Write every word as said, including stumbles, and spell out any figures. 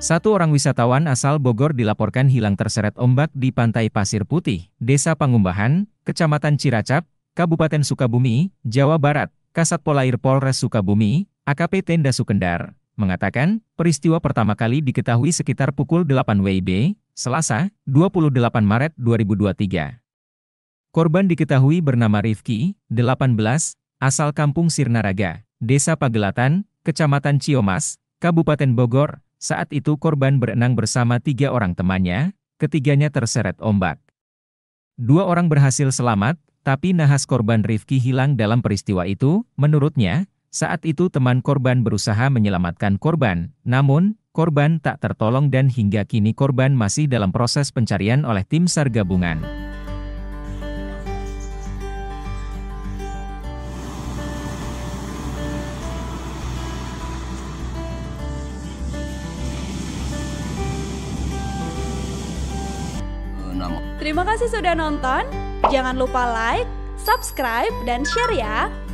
Satu orang wisatawan asal Bogor dilaporkan hilang terseret ombak di Pantai Pasir Putih, Desa Pangumbahan, Kecamatan Ciracap, Kabupaten Sukabumi, Jawa Barat. Kasat Polair Polres Sukabumi, A K P Tenda Sukendar, mengatakan peristiwa pertama kali diketahui sekitar pukul delapan W I B, Selasa, dua puluh delapan Maret dua ribu dua puluh tiga. Korban diketahui bernama Rifki, delapan belas, asal Kampung Sirnaraga, Desa Pagelatan, Kecamatan Ciomas, Kabupaten Bogor. Saat itu korban berenang bersama tiga orang temannya, ketiganya terseret ombak. Dua orang berhasil selamat, tapi nahas korban Rifki hilang dalam peristiwa itu. Menurutnya, saat itu teman korban berusaha menyelamatkan korban, namun, korban tak tertolong dan hingga kini korban masih dalam proses pencarian oleh tim SAR gabungan. Terima kasih sudah nonton, jangan lupa like, subscribe, dan share ya!